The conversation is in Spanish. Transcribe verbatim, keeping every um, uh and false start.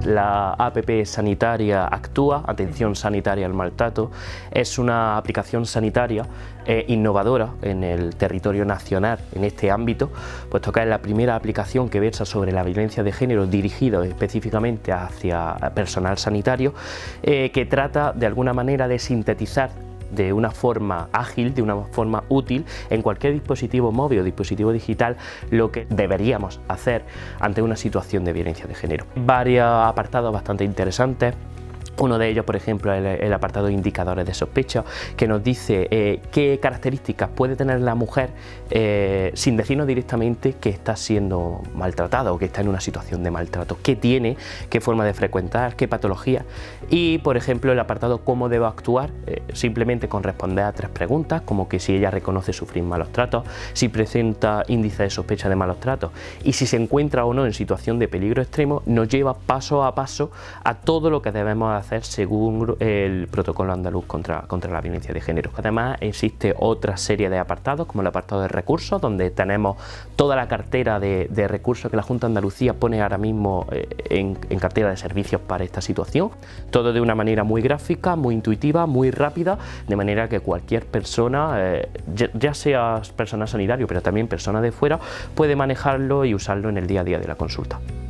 La app sanitaria Actúa, Atención Sanitaria al Maltrato, es una aplicación sanitaria eh, innovadora en el territorio nacional en este ámbito, puesto que es la primera aplicación que versa sobre la violencia de género dirigida específicamente hacia personal sanitario, eh, que trata de alguna manera de sintetizar de una forma ágil, de una forma útil, en cualquier dispositivo móvil o dispositivo digital, lo que deberíamos hacer ante una situación de violencia de género. Varios apartados bastante interesantes. Uno de ellos, por ejemplo, es el, el apartado de indicadores de sospecha, que nos dice eh, qué características puede tener la mujer eh, sin decirnos directamente que está siendo maltratada o que está en una situación de maltrato, qué tiene, qué forma de frecuentar, qué patología. Y, por ejemplo, el apartado cómo debo actuar, eh, simplemente con responder a tres preguntas, como que si ella reconoce sufrir malos tratos, si presenta índice de sospecha de malos tratos y si se encuentra o no en situación de peligro extremo, nos lleva paso a paso a todo lo que debemos hacer hacer según el protocolo andaluz contra, contra la violencia de género. Además existe otra serie de apartados, como el apartado de recursos, donde tenemos toda la cartera de, de recursos que la Junta de Andalucía pone ahora mismo eh, en, en cartera de servicios para esta situación, todo de una manera muy gráfica, muy intuitiva, muy rápida, de manera que cualquier persona, eh, ya, ya sea personal sanitario, pero también persona de fuera, puede manejarlo y usarlo en el día a día de la consulta.